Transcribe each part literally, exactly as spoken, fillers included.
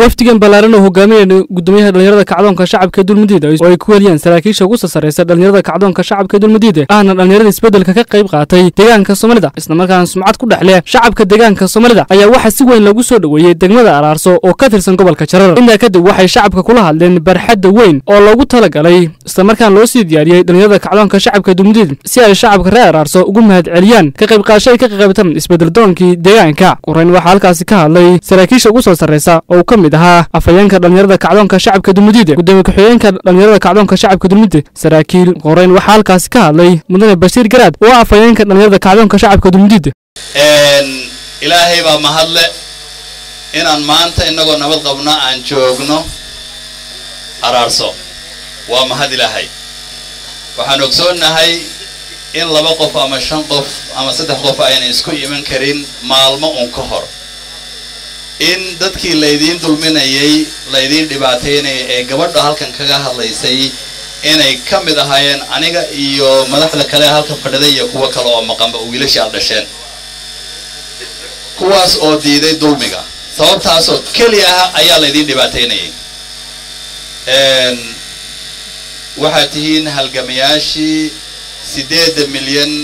wafdigan ballaaran oo hogaaminaya gudoomiyaha dhalinyarada kacdoonka shacabka dulmadiida oo ay ku weliyeen saraakiisha ugu sareysa dhalinyarada kacdoonka shacabka dulmadiida ahna dhalinyarada isbedelka ka qayb qaatay deegaanka Soomaalida isla markaana sumcad ku dhaxleh shacabka deegaanka Soomaalida ayaa waxa si weyn lagu soo dhaweeyay degmada Araarso oo ka tirsan gobolka Jarar inta kadib waxay shacabka kula hadleen barxadda weyn oo loogu talagalay isla markaana loo sii diyaariyay dhalinyarada kacdoonka shacabka dulmadiida si ay shacabka reer Araarso ugu mahad celiyaan ka qayb qaadashay ka qaybtan isbedel doonkii deegaanka qorayn waxa halkaas ka hadlay saraakiisha ugu soo sareysa oo ka mid ahaa afayeenka dhalinyarada kacdoonka shacabka dulmadiida gudoomiye ku-xigeenka dhalinyarada kacdoonka shacabka dulmadiida saraakiil qorayn waxa halkaas ka hadlay mudane Bashiir Garaad oo afayeenka dhalinyarada kacdoonka shacabka dulmadiida een ilaahay baa mahadle inaan maanta inagoo nabad qabna aan joogno Araarso waa mahad ilaahay waxaan ogsoonahay in laba qof ama shan qof ama saddex qof ayaan isku iman karin maalmo un ka hor in dadkii leedin dulminayay leedin dhibaateynay ee gabadha halkan kaga hadlaysay inay ka mid ahaayeen aniga iyo madaxda kale halka fadhiday iyo kuwa kale oo maqanba wiilasha dhasheen kuwaas oo diiday dulmiga sababtaas oo kaliya ah ayaa leedin dhibaateynay een waxa tihiin halgamayaashii sideed milyan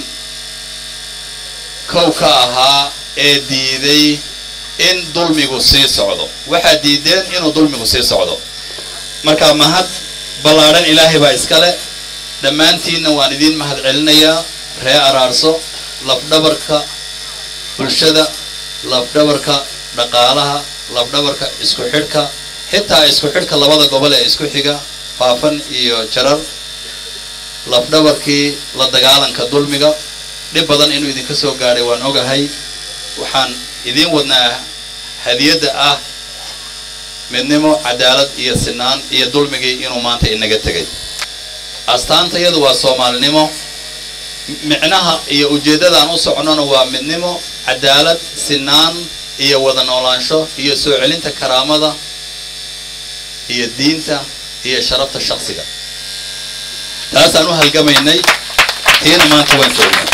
kowka ahaa ee diiday in dulmigu sii socdo waxa diideen inuu dulmigu sii socdo marka mahad ballaaran ilaahay baa iska leh dhamaantiina waan idin mahad celinayaa reer Araarso lafdhabarka bulshada lafdhabarka dhaqaalaha lafdhabarka isku xidhka xitaa isku xidhka labada gobol ee isku xiga Faafan iyo Jarar lafdhabarkii la dagaalanka dulmiga dib badan inuu idin ka soo gaaray waan ogahay waxaan idin wadnaa hadiyada ah midnimo cadaalad iyo sinaan iyo dulmigii inuu maanta inaga tagay astaantayadu waa Soomaalinimo micnaha iyo ujeedada aan u soconona waa midnimo cadaalad sinaan iyo wada noolaansho iyo soo celinta karaamada iyo diinta iyo sharafta shakhsiga taasaan u halgamaynay tiina maanta waan joognaa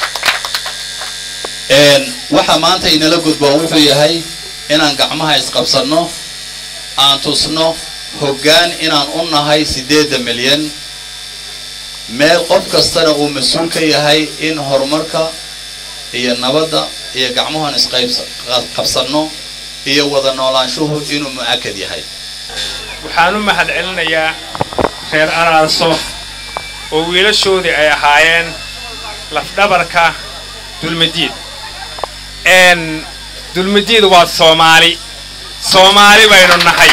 een waxa maanta inala gudboon wuxuu yahay inaan gacmaha isqabsano aan tusno hoggaan inaan u nahay sideed milyan meel qof kastana uu mas'uul ka yahay in horumarka iyo nabadda iyo gacmahan isqabsano iyo wada noolaanshuhu inuu mu'akad yahay waxaan u mahad celinayaa reer Araarso oo wiilashoodii ay ahaayeen lafdhabarka dulmadiid een dulmadiid waa Soomaali Soomaali baynu nahay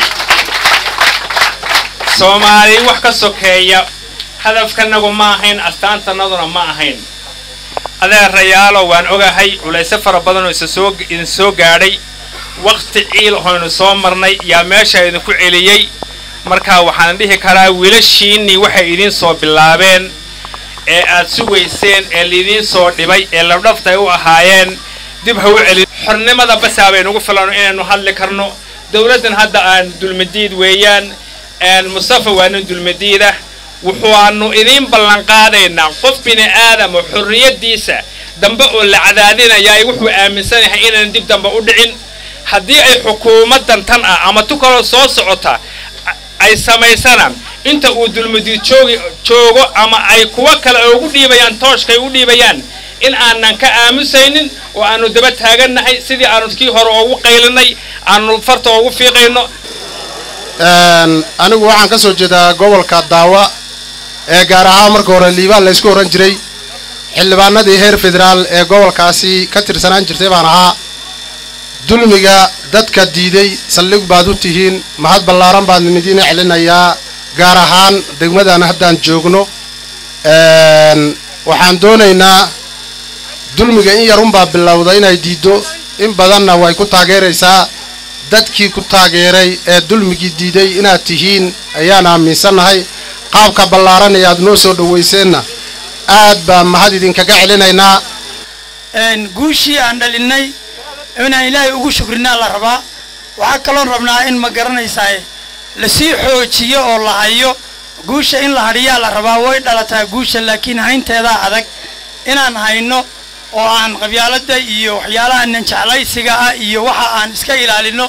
Soomaali wax ka sokeeya hadafkanagu ma ahayn astaantanaduna ma ahayn adeer rayaalo waan ogahay culaysa fara badan oo isa soo idin soo gaadhay waqti ciil hoynu soo marnay yaa meesha idin ku celiyay marka waxaan dhihi karaa wiilashiini waxay idin soo bilaabeen ee aad sugayseen ee lidin soo dhibay ee labdhaftay u ahaayeen dib ha u celin xornimada basaabay nagu filan inaynu hadli karno dawladdan hadda aan dulmadiid weeyaan aan Mustafa waan dulmadiida wuxuunu idin ballan qaadaynaa qof bini aadam oo xorriyadiisa dambe oo la cadaadinaya wuxuu aaminsan yahay inaan dib dambe u dhicin haddii ay xukuumadan tan ah ama tu kale soo socota ay samaysanaan inta uu dulmadiid joogi joogo ama ay kuwa kale ugu dhiibayaan tooshkay u dhiibayaan in aanan ka aamusaynin oo aanu daba taaganahay sidii aanu kii hore ugu qaylinay aanu farta ugu fiiqayno een anigu waxaan ka soo jeedaa gobolka Daawa ee gaar ahaan markii hore Liibaan la isku oran jiray xildhibaanadii heer federaal ee gobolkaasi ka tirsanaan jirtay baan ahaa dulmiga dadka diiday saldhig baad u tihiin mahad ballaaran baan midina celinayaa gaar ahaan degmadan haddaan joogno een waxaan doonaynaa dulmiga in yarun baa bilowday inay diido in badanna way ku taageeraysaa dadkii ku taageeray ee dulmigii diiday inaad tihiin ayaan aaminsanahay qaabka ballaaran ee aad noo soo dhaweyseenna aad baa mahad idinkaga celinaynaa een guushii aan dhalinay inaan ilaahay ugu shukrinaa la rabaa waxa kale oo rabnaa in ma garanaysaa la sii xoojiyo oo la hayo guusha in la hadiyaa la rabaa way dhalataa guusha laakiin haynteeda adag inaan hayno oo aan qabyaalada iyo waxyaalaha aan jeclaysiga ah iyo waxa aan iska ilaalino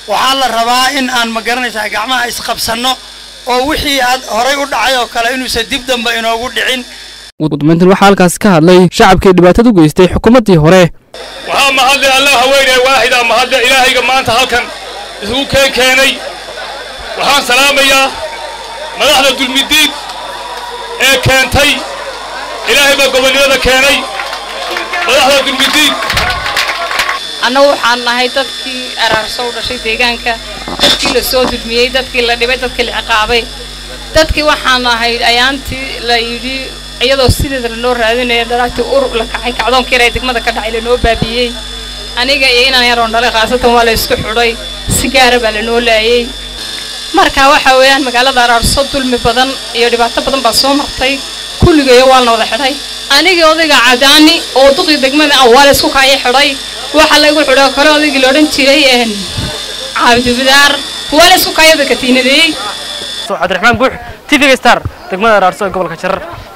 waxaa la rabaa in aan ma garanaysaa gacmaha isqabsanno oo wixii aad horay u dhacay oo kale inuusan dib dambe inoogu dhicin. gudoomintan waxaa halkaas ka hadlay shacabkii dhibaatada u geystay xukuumaddii hore. waxaa mahadle allah haweeney waaxida mahadle ilaahayga maanta halkan isugu keen keenay. waxaan salaamayaa madaxda dulmidiid ee keentay ilaahay baa gobonimada keenay madaxda dulmidiid. annagu waxaan nahay dadkii araarso u dhashay deegaanka, dadkii la soo dulmiyey, dadkii la dhibay, dadkii la ciqaabay, dadkii waxaan nahay ayaantii la yidhi iyadoo sideeda lanoo raadinaya daraagtii ur la kacay kacdoonkii yar ee degmada ka dhacay lanoo baabiyey. aniga iyo inaan yaroon dhalay khaasatan waa la isku xidhay, si gaara baa lanoo laayey. marka waxa weeyaan magaalada araarso dulmi badan iyo dhibaato badan baa soo martay, kulligeeyo waa la wada xidhay. anigii odayga cadaani oo duqii degmada ah waa la isku kaaya xidhay, waxa lagu xidho kale odaygii la odhan jiray een cabdibidaar waa la isku kaaya dadka tiinadeeyey. cabdiraxmaan buux T V Star degmada araarso ee gobolka Jarar.